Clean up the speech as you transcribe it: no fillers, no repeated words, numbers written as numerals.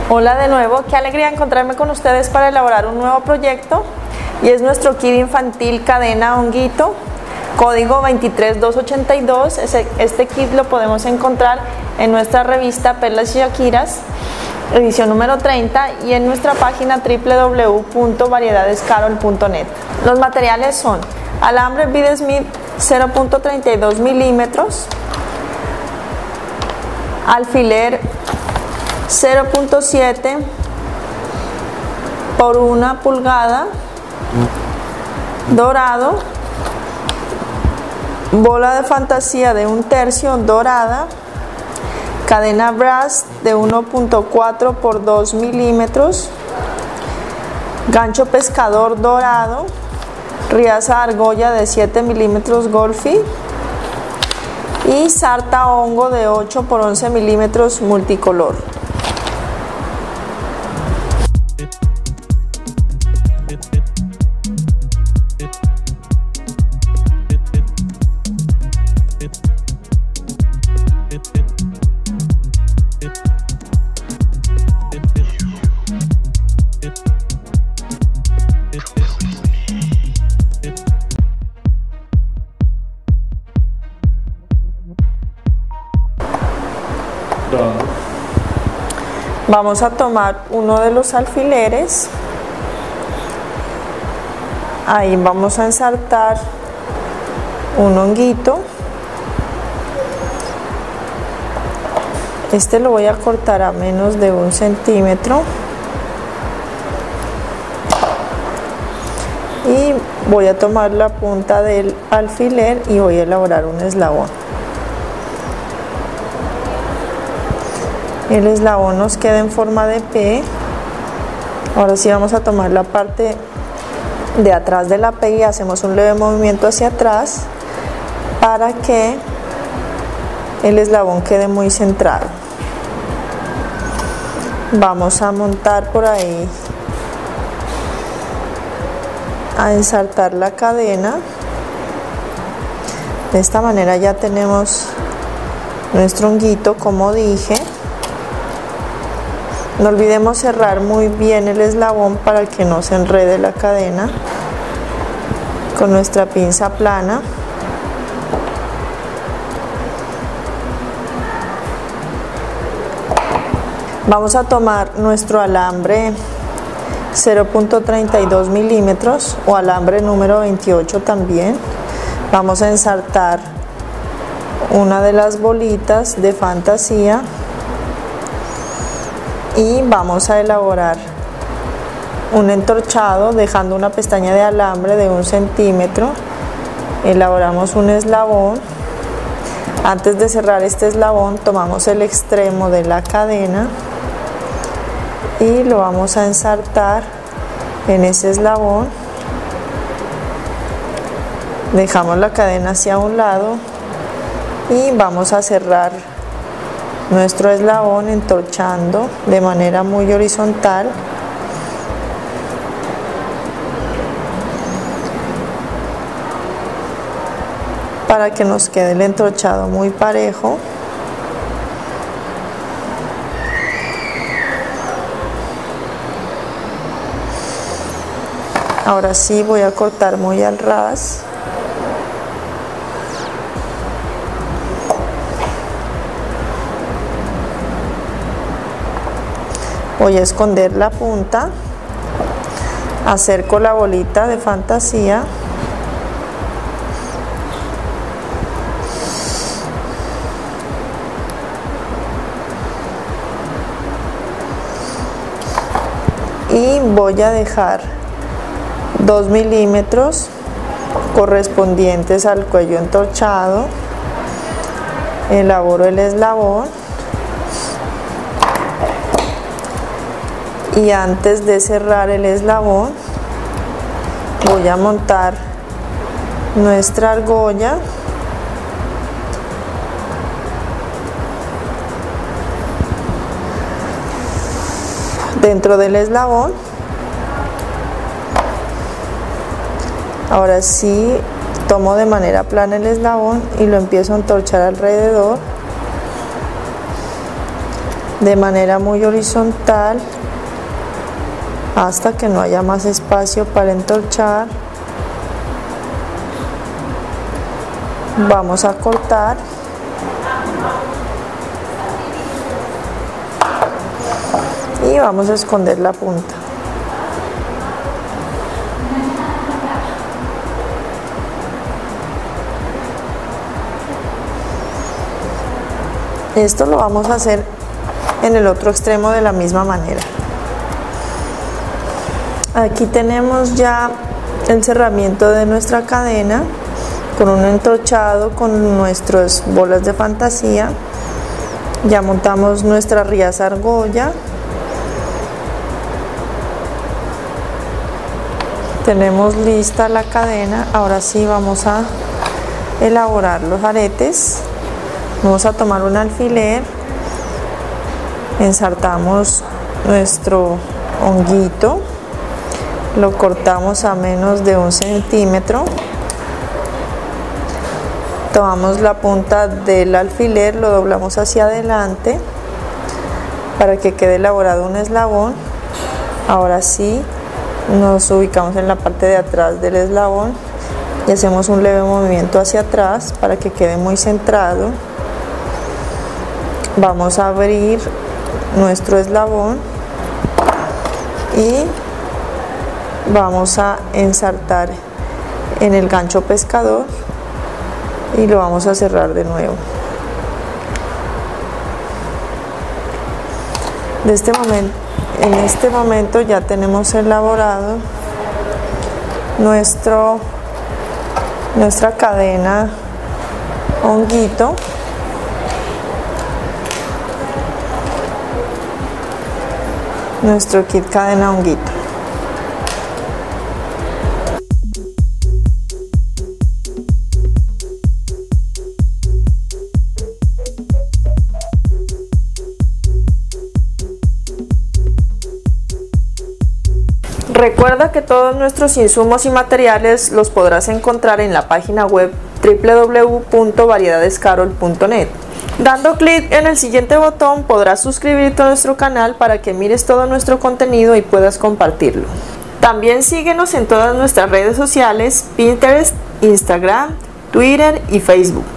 Hola de nuevo, qué alegría encontrarme con ustedes para elaborar un nuevo proyecto y es nuestro kit infantil cadena honguito, código 23282. Este kit lo podemos encontrar en nuestra revista Perlas y Shakiras, edición número 30, y en nuestra página www.variedadescarol.net. Los materiales son alambre Bead Smith 0.32 milímetros, alfiler 0.7 por 1 pulgada, dorado, bola de fantasía de 1/3 dorada, cadena brass de 1.4 por 2 milímetros, gancho pescador dorado, riaza argolla de 7 milímetros Golfi y sarta hongo de 8 por 11 milímetros multicolor. Vamos a tomar uno de los alfileres, ahí vamos a ensartar un honguito. Este lo voy a cortar a menos de 1 centímetro y voy a tomar la punta del alfiler y voy a elaborar un eslabón. El eslabón nos queda en forma de P. Ahora sí vamos a tomar la parte de atrás de la P y hacemos un leve movimiento hacia atrás para que el eslabón quede muy centrado. Vamos a montar por ahí, a ensartar la cadena. De esta manera ya tenemos nuestro honguito, como dije. No olvidemos cerrar muy bien el eslabón para que no se enrede la cadena con nuestra pinza plana. Vamos a tomar nuestro alambre 0.32 milímetros o alambre número 28 también. Vamos a ensartar una de las bolitas de fantasía y vamos a elaborar un entorchado dejando una pestaña de alambre de 1 centímetro. Elaboramos un eslabón. Antes de cerrar este eslabón tomamos el extremo de la cadena y lo vamos a ensartar en ese eslabón. Dejamos la cadena hacia un lado y vamos a cerrar nuestro eslabón entorchando de manera muy horizontal. Para que nos quede el entorchado muy parejo. Ahora sí voy a cortar muy al ras. Voy a esconder la punta, acerco la bolita de fantasía y voy a dejar 2 milímetros correspondientes al cuello entorchado. Elaboro el eslabón y antes de cerrar el eslabón voy a montar nuestra argolla dentro del eslabón. Ahora sí tomo de manera plana el eslabón y lo empiezo a entorchar alrededor de manera muy horizontal hasta que no haya más espacio para entorchar. Vamos a cortar y vamos a esconder la punta. Esto lo vamos a hacer en el otro extremo de la misma manera. Aquí tenemos ya el cerramiento de nuestra cadena con un entorchado con nuestras bolas de fantasía. Ya montamos nuestra riaza argolla. Tenemos lista la cadena. Ahora sí vamos a elaborar los aretes. Vamos a tomar un alfiler, ensartamos nuestro honguito, lo cortamos a menos de 1 centímetro, tomamos la punta del alfiler, lo doblamos hacia adelante para que quede elaborado un eslabón. Ahora sí nos ubicamos en la parte de atrás del eslabón y hacemos un leve movimiento hacia atrás para que quede muy centrado. Vamos a abrir nuestro eslabón y vamos a ensartar en el gancho pescador y lo vamos a cerrar de nuevo. En este momento ya tenemos elaborado nuestra cadena honguito. Nuestro kit cadena honguito. Recuerda que todos nuestros insumos y materiales los podrás encontrar en la página web www.variedadescarol.net. Dando clic en el siguiente botón podrás suscribirte a nuestro canal para que mires todo nuestro contenido y puedas compartirlo. También síguenos en todas nuestras redes sociales: Pinterest, Instagram, Twitter y Facebook.